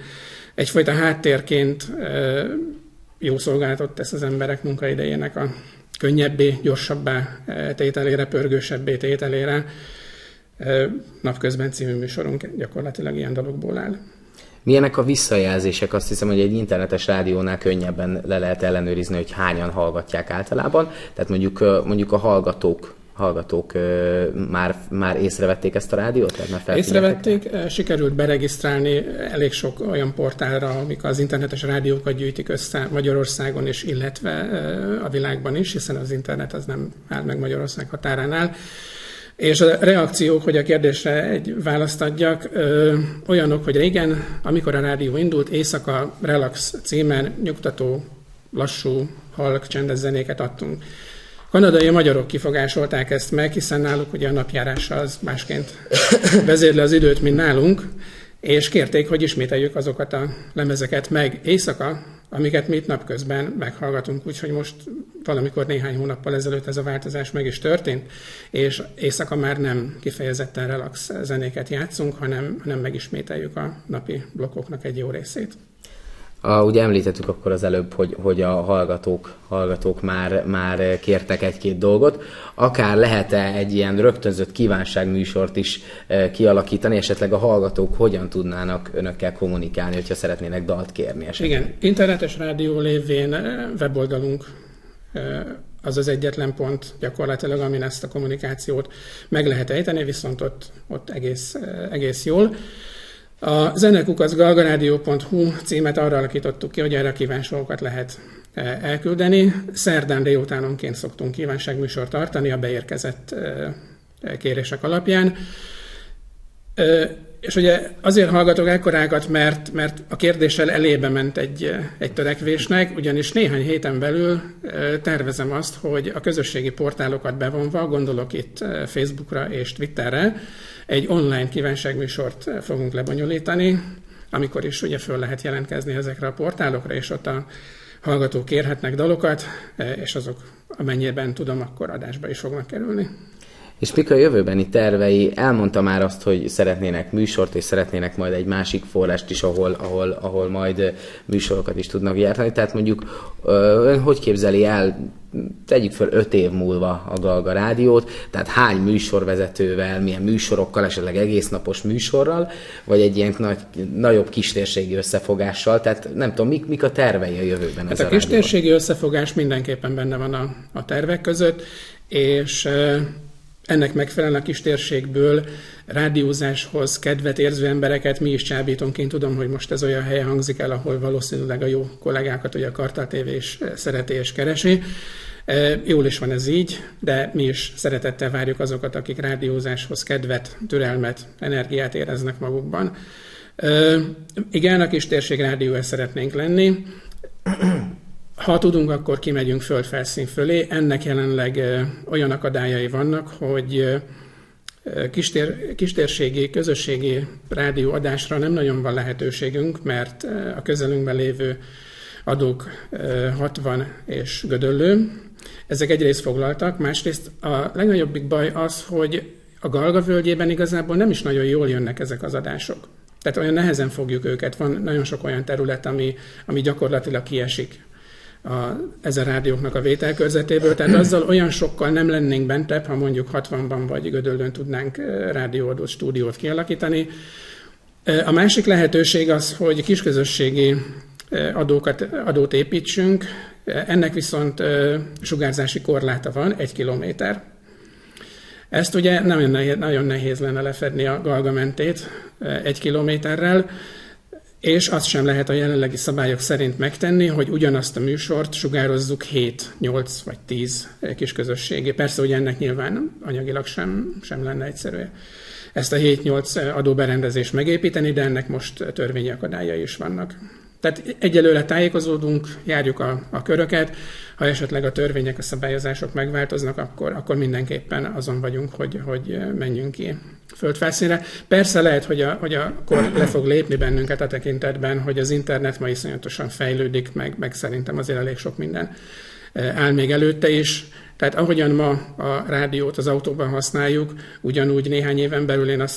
egyfajta háttérként jó szolgálatot tesz az emberek munkaidejének a könnyebbé, gyorsabbá tételére, pörgősebbé tételére. Napközben című műsorunk gyakorlatilag ilyen dologból áll. Milyenek a visszajelzések? Azt hiszem, hogy egy internetes rádiónál könnyebben le lehet ellenőrizni, hogy hányan hallgatják általában. Tehát mondjuk a hallgatók már észrevették ezt a rádiót? Észrevették, sikerült beregisztrálni elég sok olyan portálra, amik az internetes rádiókat gyűjtik össze Magyarországon is, illetve a világban is, hiszen az internet az nem áll meg Magyarország határánál. És a reakciók, hogy a kérdésre egy választ adjak, olyanok, hogy régen, amikor a rádió indult, éjszaka relax címen nyugtató, lassú, halk, csendes zenéket adtunk. Kanadai magyarok kifogásolták ezt meg, hiszen náluk ugye a napjárása az másként vezérli az időt, mint nálunk, és kérték, hogy ismételjük azokat a lemezeket meg éjszaka, amiket mi itt napközben meghallgatunk, úgyhogy most valamikor néhány hónappal ezelőtt ez a változás meg is történt, és éjszaka már nem kifejezetten relax zenéket játszunk, hanem megismételjük a napi blokkoknak egy jó részét. Ugye említettük akkor az előbb, hogy a hallgatók már kértek egy-két dolgot. Akár lehet-e egy ilyen rögtönzött kívánságműsort is kialakítani, esetleg a hallgatók hogyan tudnának önökkel kommunikálni, hogyha szeretnének dalt kérni esetleg? Igen, internetes rádió lévén weboldalunk az az egyetlen pont gyakorlatilag, amin ezt a kommunikációt meg lehet ejteni, viszont ott egész jól. A zenekukacgalgaradio.hu címet arra alakítottuk ki, hogy erre a kívánságokat lehet elküldeni. Szerdán délutánonként szoktunk kívánságműsort tartani a beérkezett kérések alapján. És ugye azért hallgatok ekkorákat, mert a kérdéssel elébe ment egy törekvésnek, ugyanis néhány héten belül tervezem azt, hogy a közösségi portálokat bevonva, gondolok itt Facebookra és Twitterre, egy online kívánságműsort fogunk lebonyolítani, amikor is ugye föl lehet jelentkezni ezekre a portálokra, és ott a hallgatók kérhetnek dalokat, és azok amennyiben tudom, akkor adásba is fognak kerülni. És mik a jövőbeni tervei? Elmondta már azt, hogy szeretnének műsort, és szeretnének majd egy másik forrást is, ahol majd műsorokat is tudnak gyártani. Tehát mondjuk ön hogy képzeli el, tegyük fel 5 év múlva a Galga Rádiót, tehát hány műsorvezetővel, milyen műsorokkal, esetleg egésznapos műsorral, vagy egy ilyen nagyobb kistérségi összefogással, tehát nem tudom, mik a tervei a jövőben? Hát a kistérségi összefogás mindenképpen benne van a tervek között, és ennek megfelelően a kistérségből rádiózáshoz kedvet érző embereket mi is csábítunk. Én tudom, hogy most ez olyan helyen hangzik el, ahol valószínűleg a jó kollégákat, ugye a Kartal TV is szereti és keresi. Jól is van ez így, de mi is szeretettel várjuk azokat, akik rádiózáshoz kedvet, türelmet, energiát éreznek magukban. Igen, a kistérség rádiója szeretnénk lenni. Ha tudunk, akkor kimegyünk földfelszín fölé. Ennek jelenleg olyan akadályai vannak, hogy kistérségi, közösségi rádióadásra nem nagyon van lehetőségünk, mert a közelünkben lévő adók 60 és Gödöllő. Ezek egyrészt foglaltak, másrészt a legnagyobbik baj az, hogy a Galga völgyében igazából nem is nagyon jól jönnek ezek az adások. Tehát olyan nehezen fogjuk őket. Van nagyon sok olyan terület, ami gyakorlatilag kiesik ezen rádióknak a vételkörzetéből, tehát azzal olyan sokkal nem lennénk bentebb, ha mondjuk 60-ban vagy Gödöllőn tudnánk rádióadót, stúdiót kialakítani. A másik lehetőség az, hogy kisközösségi adót építsünk, ennek viszont sugárzási korláta van, 1 kilométer. Ezt ugye nagyon nehéz lenne lefedni a Galga mentét 1 kilométerrel, és azt sem lehet a jelenlegi szabályok szerint megtenni, hogy ugyanazt a műsort sugározzuk 7, 8 vagy 10 kisközösségé. Persze, hogy ennek nyilván anyagilag sem lenne egyszerű ezt a 7-8 adóberendezést megépíteni, de ennek most törvényi akadályai is vannak. Tehát egyelőre tájékozódunk, járjuk a köröket, ha esetleg a törvények, a szabályozások megváltoznak, akkor mindenképpen azon vagyunk, hogy menjünk ki földfelszínre. Persze lehet, hogy akkor le fog lépni bennünket a tekintetben, hogy az internet ma iszonyatosan fejlődik, meg szerintem azért elég sok minden áll még előtte is. Tehát ahogyan ma a rádiót az autóban használjuk, ugyanúgy néhány éven belül én azt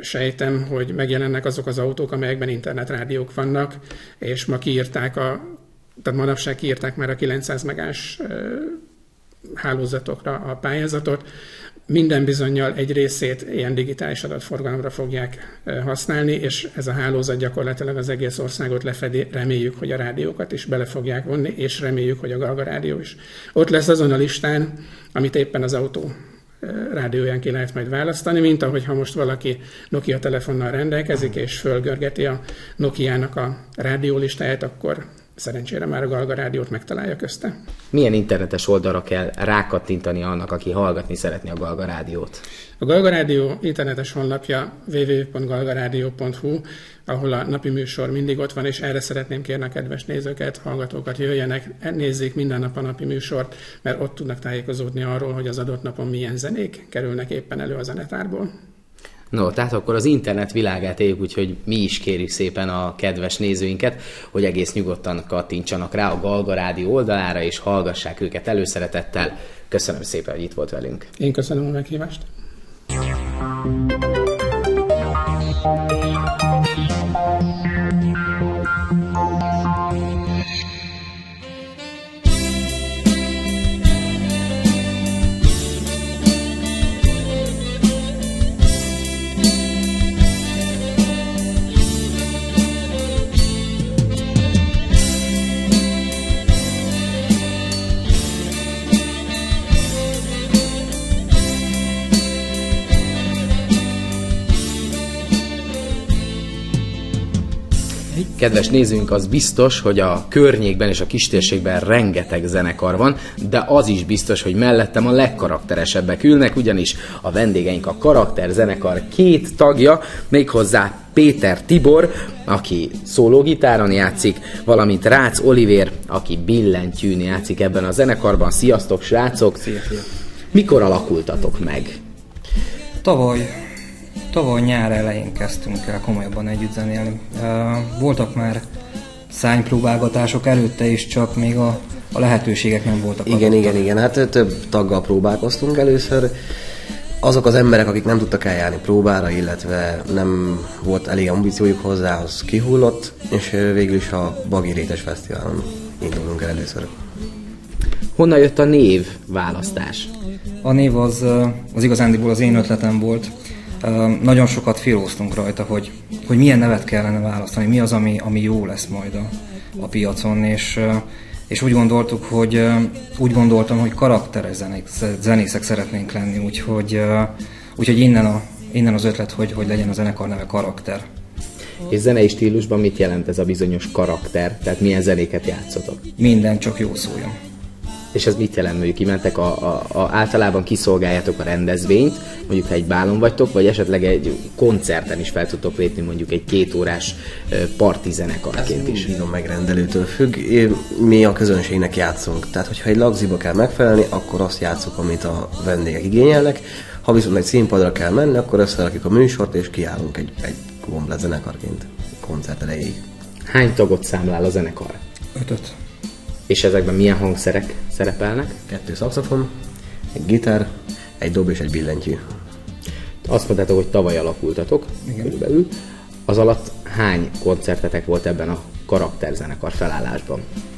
sejtem, hogy megjelennek azok az autók, amelyekben internetrádiók vannak, és ma tehát manapság kiírták már a 900 megás hálózatokra a pályázatot. Minden bizonnyal egy részét ilyen digitális adatforgalomra fogják használni, és ez a hálózat gyakorlatilag az egész országot lefedi. Reméljük, hogy a rádiókat is bele fogják vonni, és reméljük, hogy a Galga rádió is ott lesz azon a listán, amit éppen az autó rádióján ki lehet majd választani, mint ahogy ha most valaki Nokia telefonnal rendelkezik, és fölgörgeti a Nokiának a rádiólistáját, akkor szerencsére már a Galga rádiót megtalálja közte. Milyen internetes oldalra kell rákattintani annak, aki hallgatni szeretné a Galga rádiót? A Galga rádió internetes honlapja www.galgaradio.hu, ahol a napi műsor mindig ott van, és erre szeretném kérni a kedves nézőket, hallgatókat, jöjjenek, nézzék minden nap a napi műsort, mert ott tudnak tájékozódni arról, hogy az adott napon milyen zenék kerülnek éppen elő a zenetárból. No, tehát akkor az internet világát éljük, úgyhogy mi is kérjük szépen a kedves nézőinket, hogy egész nyugodtan kattintsanak rá a Galga rádió oldalára, és hallgassák őket előszeretettel. Köszönöm szépen, hogy itt volt velünk. Én köszönöm a meghívást. Kedves nézőink, az biztos, hogy a környékben és a kistérségben rengeteg zenekar van, de az is biztos, hogy mellettem a legkarakteresebbek ülnek, ugyanis a vendégeink a Karakter zenekar 2 tagja, méghozzá Péter Tibor, aki szólógitáron játszik, valamint Rácz Olivér, aki billentyűn játszik ebben a zenekarban. Sziasztok, srácok! Szia. Mikor alakultatok meg? Tavaly nyár elején kezdtünk el komolyabban együtt zenélni. Voltak már szánypróbálgatások előtte is, csak még a lehetőségek nem voltak. Igen. Hát több taggal próbálkoztunk először. Azok az emberek, akik nem tudtak eljárni próbára, illetve nem volt elég ambíciójuk hozzá, az kihullott, és végül is a Bagi Rétes Fesztiválon indulunk el először. Honnan jött a név választás? A név az igazándiból az én ötletem volt. Nagyon sokat filóztunk rajta, hogy milyen nevet kellene választani, mi az, ami jó lesz majd a piacon, és úgy gondoltam, hogy karakteres zenészek szeretnénk lenni, úgyhogy innen az ötlet, hogy legyen a zenekar neve Karakter. És zenei stílusban mit jelent ez a bizonyos karakter? Tehát milyen zenéket játszotok? Minden, csak jó szóljon. És ez mit jelent, hogy kimentek általában kiszolgáljátok a rendezvényt, mondjuk ha egy bálon vagytok, vagy esetleg egy koncerten is fel tudtok lépni, mondjuk egy 2 órás parti zenekarként is? Ez megrendelőtől függ. Mi a közönségnek játszunk. Tehát, hogyha egy lagziba kell megfelelni, akkor azt játszunk, amit a vendégek igényelnek. Ha viszont egy színpadra kell menni, akkor összerakjuk a műsort, és kiállunk egy komplet zenekarként koncert elejéig. Hány tagot számlál a zenekar? 5. És ezekben milyen hangszerek szerepelnek? 2 szaxofon, egy gitár, egy dob és egy billentyű. Azt mondtátok, hogy tavaly alakultatok, körülbelül. Az alatt hány koncertetek volt ebben a karakterzenekar felállásban?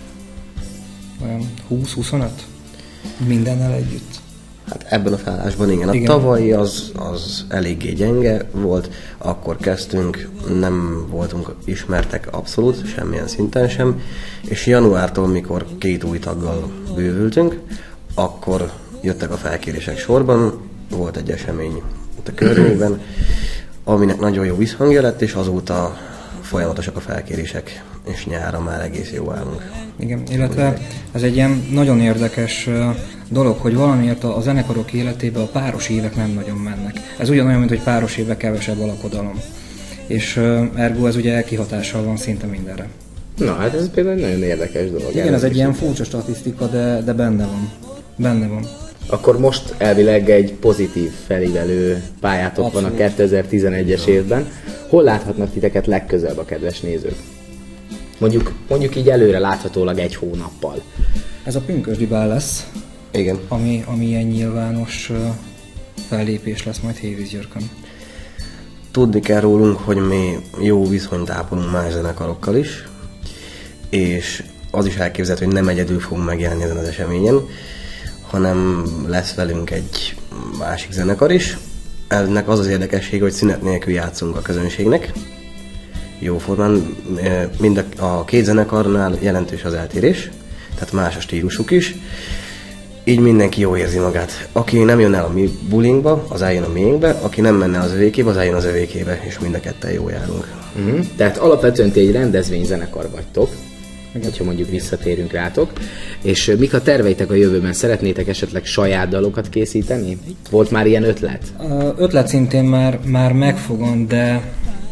Olyan 20-25? Mindennel együtt. Hát ebben a felállásban igen. A tavalyi az eléggé gyenge volt, akkor kezdtünk, nem voltunk ismertek abszolút, semmilyen szinten sem, és januártól, mikor 2 új taggal bővültünk, akkor jöttek a felkérések sorban, volt egy esemény itt a környékben, aminek nagyon jó visszhangja lett, és azóta folyamatosak a felkérések, és nyára már egész jó állunk. Igen, illetve ez egy ilyen nagyon érdekes dolog, hogy valamiért a zenekarok életében a páros évek nem nagyon mennek. Ez ugyanolyan, mint hogy páros évek kevesebb a lakodalom. És ergo ez ugye kihatással van szinte mindenre. Na, hát ez például egy nagyon érdekes dolog. Igen, ez egy ilyen furcsa statisztika, de benne van. Akkor most elvileg egy pozitív felívelő pályátok van a 2011-es évben. Hol láthatnak titeket legközelebb a kedves nézők? Mondjuk így előre láthatólag 1 hónappal. Ez a Pünkösdi bál lesz. Igen. Ami ilyen nyilvános fellépés lesz majd Hévízgyörkön. tudni kell rólunk, hogy mi jó viszonyt ápolunk más zenekarokkal is, és az is elképzelhető, hogy nem egyedül fogunk megjelenni ezen az eseményen, hanem lesz velünk egy másik zenekar is. Ennek az az érdekessége, hogy szünet nélkül játszunk a közönségnek. Jóformán mind a két zenekarnál jelentős az eltérés, tehát más a stílusuk is. Így mindenki jól érzi magát. Aki nem jön el a mi bulinkba, az eljön a miénkbe, aki nem menne az övékébe, az eljön az övékébe, és mind a ketten jól járunk. Tehát alapvetően ti egy rendezvényzenekar vagytok, hogyha mondjuk visszatérünk rátok. És mik a terveitek a jövőben? Szeretnétek esetleg saját dalokat készíteni? Volt már ilyen ötlet? Ötlet szintén már megfogant, de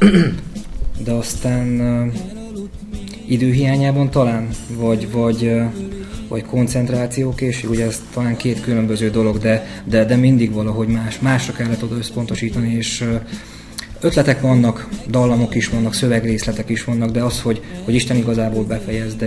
aztán időhiányában talán, vagy koncentrációkésig, ugye ez talán két különböző dolog, de mindig valahogy másra kellett oda összpontosítani, és ötletek vannak, dallamok is vannak, szövegrészletek is vannak, de az, hogy Isten igazából befejezd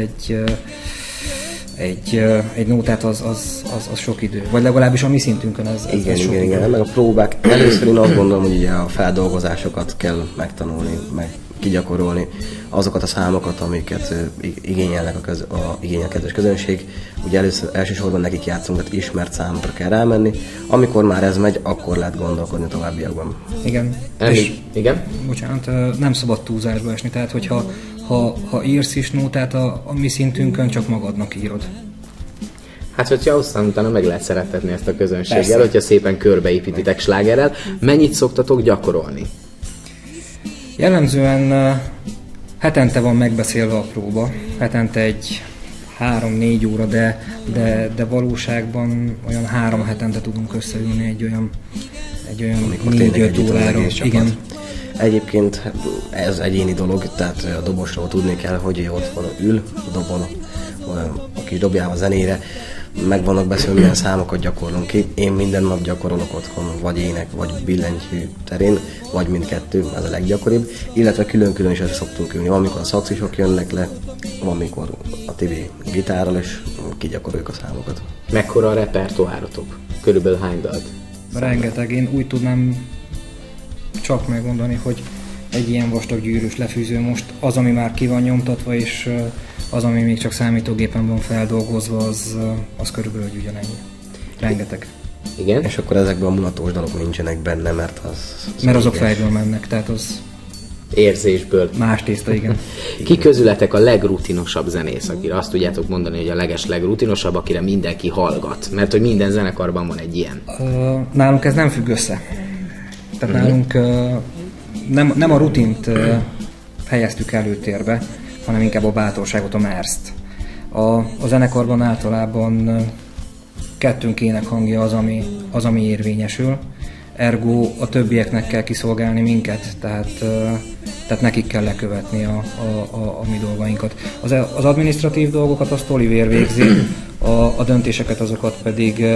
egy nótát, az sok idő. Vagy legalábbis a mi szintünkön ez sok idő. Igen, meg a próbák. Először én azt gondolom, hogy ugye a feldolgozásokat kell megtanulni, meg kigyakorolni azokat a számokat, amiket igényelnek a kedves közönség. Ugye elsősorban nekik játszunk, tehát ismert számokra kell rámenni. Amikor már ez megy, akkor lehet gondolkodni továbbiakban. Igen. Igen? Bocsánat, nem szabad túlzásba esni, tehát hogyha ha írsz is nótát a mi szintünkön, csak magadnak írod. Hát, hogyha aztán utána meg lehet szeretetni ezt a közönséggel, persze, hogyha szépen körbeépítitek slágerrel. Mennyit szoktatok gyakorolni? Jellemzően hetente van megbeszélve a próba, hetente egy 3-4 óra, de valóságban olyan 3 hetente tudunk összeülni egy olyan 4-5 órára. Igen. Egyébként ez egyéni dolog, tehát a dobosról tudni kell, hogy otthon ül, dobon a kis dobjával zenére, meg vannak beszélni, milyen számokat gyakorlunk ki. Én minden nap gyakorolok otthon, vagy ének, vagy billentyű terén, vagy mindkettő, ez a leggyakoribb, illetve külön-külön is szoktunk ülni. Valamikor a szaxisok jönnek le, valamikor a TV gitárral, és kigyakoroljuk a számokat. Mekkora a repertoárotok? Körülbelül hány dalt? Rengeteg. Én úgy tudnám csak megmondani, hogy egy ilyen vastag gyűrűs lefűző most az, ami már ki van nyomtatva, és az, ami még csak számítógépen van feldolgozva, az körülbelül ugyanennyi. Rengeteg. Igen? És akkor ezekben a mulatós dalok nincsenek benne, mert azok fejből mennek, tehát az érzésből. Más tészta, igen. Ki közületek a legrutinosabb zenész, akire azt tudjátok mondani, hogy a legrutinosabb, akire mindenki hallgat? Mert hogy minden zenekarban van egy ilyen. Nálunk ez nem függ össze. Tehát nálunk nem a rutint helyeztük előtérbe, hanem inkább a bátorságot, a merszt. A zenekarban általában kettőnk énekhangja az, ami érvényesül, ergo a többieknek kell kiszolgálni minket, tehát nekik kell lekövetni a mi dolgainkat. Az adminisztratív dolgokat azt Olivér végzi, a döntéseket azokat pedig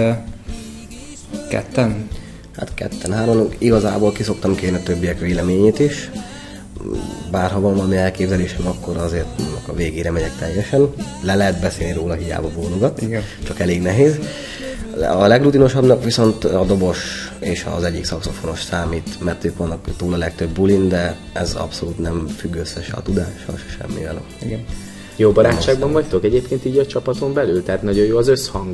ketten. Hát 2-3, igazából ki szoktam kérni a többiek véleményét is. Bár ha van valami elképzelésem, akkor azért a végére megyek teljesen. Le lehet beszélni róla, hiába bólogat, csak elég nehéz. A legrutinosabbnak viszont a dobos és az egyik szaxofonos számít, mert ők vannak túl a legtöbb bulin, de ez abszolút nem függ össze se a tudással, se semmivel. Igen. Jó barátságban vagytok egyébként így a csapaton belül? Tehát nagyon jó az összhang?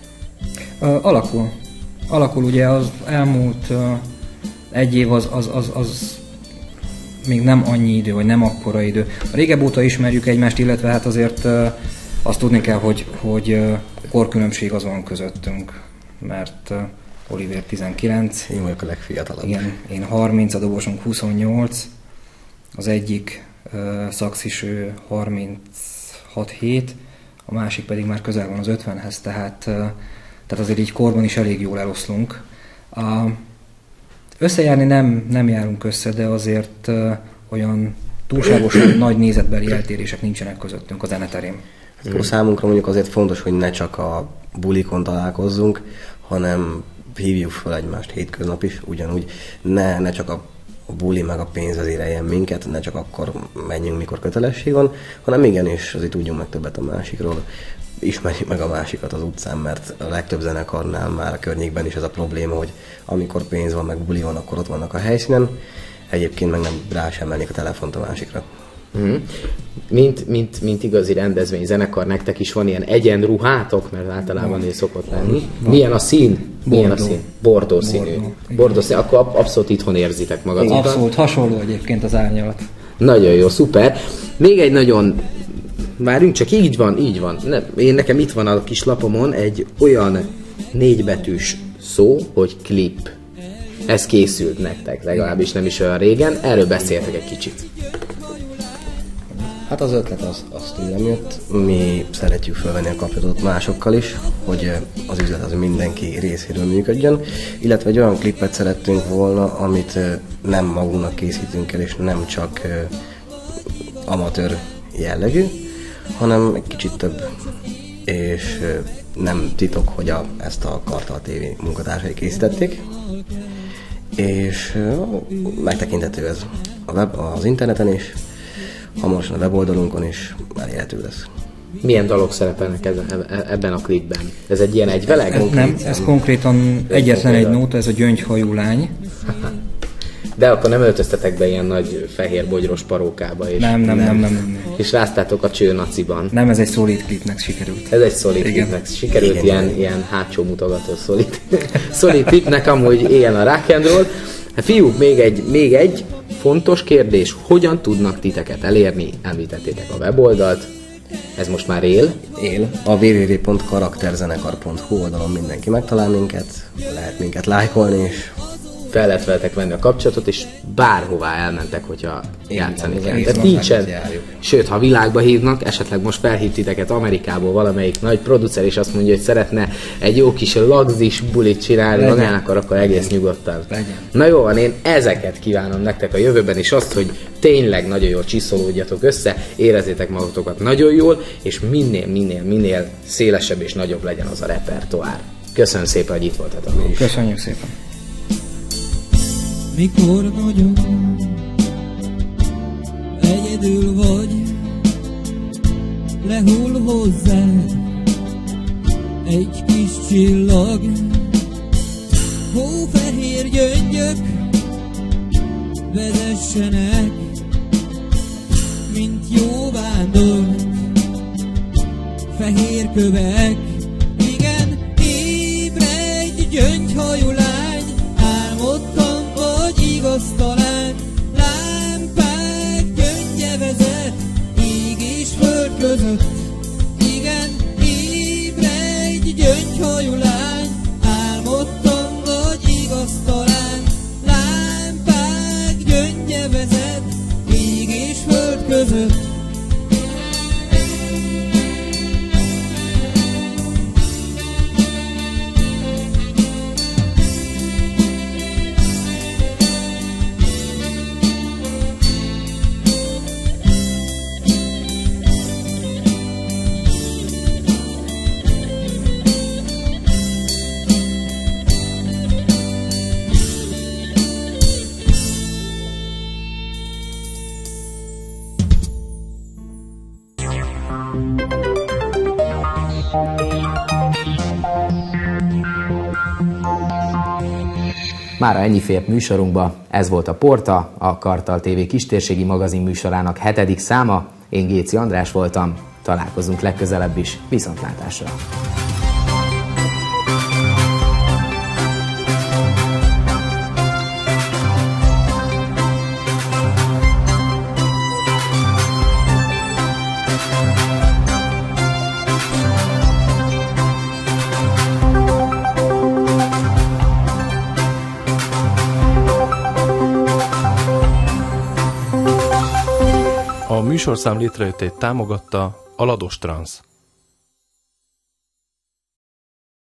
Alakul ugye az elmúlt egy év az még nem annyi idő, vagy nem akkora idő. Régebb óta ismerjük egymást, illetve hát azért azt tudni kell, hogy korkülönbség az van közöttünk, mert Olivér 19. Én vagyok a legfiatalabb. Igen, én 30, a dobosunk 28, az egyik szaxis ő 36-7, a másik pedig már közel van az 50-hez, tehát azért így korban is elég jól eloszlunk. Összejárni nem járunk össze, de azért olyan túlságosan nagy nézetbeli eltérések nincsenek közöttünk a zeneterén. Számunkra mondjuk azért fontos, hogy ne csak a bulikon találkozzunk, hanem hívjuk fel egymást hétköznap is, ugyanúgy ne csak a buli meg a pénz vezéreljen minket, ne csak akkor menjünk, mikor kötelesség van, hanem igenis azért tudjunk meg többet a másikról, ismerjük meg a másikat az utcán, mert a legtöbb zenekarnál már a környékben is ez a probléma, hogy amikor pénz van, meg buli van, akkor ott vannak a helyszínen. egyébként meg nem rá sem mennék a telefont a másikra. Mint igazi rendezvényzenekar, nektek is van ilyen egyenruhátok, mert általában ő szokott lenni. Milyen a szín? Bordó színű. Bordó színű. Akkor abszolút itthon érzitek magatokat. Abszolút hasonló egyébként az árnyalat. Nagyon jó, szuper. Még egy nagyon... Várjunk, csak így van. Nekem itt van a kis lapomon egy olyan 4 betűs szó, hogy klip. Ez készült nektek, legalábbis nem is olyan régen. Erről beszéltek egy kicsit. Hát az ötlet az tőlem jött. Mi szeretjük felvenni a kapcsolatot másokkal is, hogy az üzlet az mindenki részéről működjön, illetve egy olyan klippet szerettünk volna, amit nem magunknak készítünk el, és nem csak amatőr jellegű, hanem egy kicsit több, és nem titok, hogy ezt a Kartal TV munkatársai készítették, és megtekinthető ez az interneten is, hamarosan a weboldalunkon is elérhető lesz. Milyen dalok szerepelnek ebben a klipben? Ez egy ilyen egyveleg? Nem, ez konkrétan egyetlen egy nóta, ez a Gyöngyhajú lány. De akkor nem öltöztetek be ilyen nagy fehér bogyros parókába, és nem. És ráztátok a csőnaciban. Nem, ez egy szolid klipnek sikerült. Ez egy szolid klipnek sikerült, ilyen hátsó mutogató szolid klipnek, amúgy ilyen a rock and roll. Hát fiúk, még egy fontos kérdés, hogyan tudnak titeket elérni? Említettétek a weboldalt, ez most már él. A www.karakterzenekar.hu oldalon mindenki megtalál minket, lehet minket lájkolni, és fel lehet veletek venni a kapcsolatot, és bárhová elmentek, hogyha játszani kell. Tehát nincsen. Sőt, ha világba hívnak, esetleg most felhív titeket Amerikából valamelyik nagy producer, és azt mondja, hogy szeretne egy jó kis lagzis bulit csinálni magának, akkor egész nyugodtan. Na jó van, én ezeket kívánom nektek a jövőben, és azt, hogy tényleg nagyon jól csiszolódjatok össze, érezzétek magatokat nagyon jól, és minél szélesebb és nagyobb legyen az a repertoár. Köszönöm szépen, hogy itt voltatok. Köszönjük szépen. Mikor nagyon egyedül vagy, lehull hozzád egy kis csillag, hófehér gyöngyök vezessenek, mint jó vándor, fehér kövek. Igen, ébredj, gyöngyhajú lány, álmodtam, igaz talán, lámpák gyöngye vezet, ég és föld között. Igen, ébredj, gyöngyhajú lány, álmodtam, vagy igaz talán, lámpák gyöngye vezet, ég és föld között. Mára ennyi fért műsorunkba, ez volt a Porta, a Kartal TV kistérségi magazin műsorának 7. száma. Én Géci András voltam, találkozunk legközelebb is, viszontlátásra! A műsorszám létrejöttét támogatta a Lados Trans.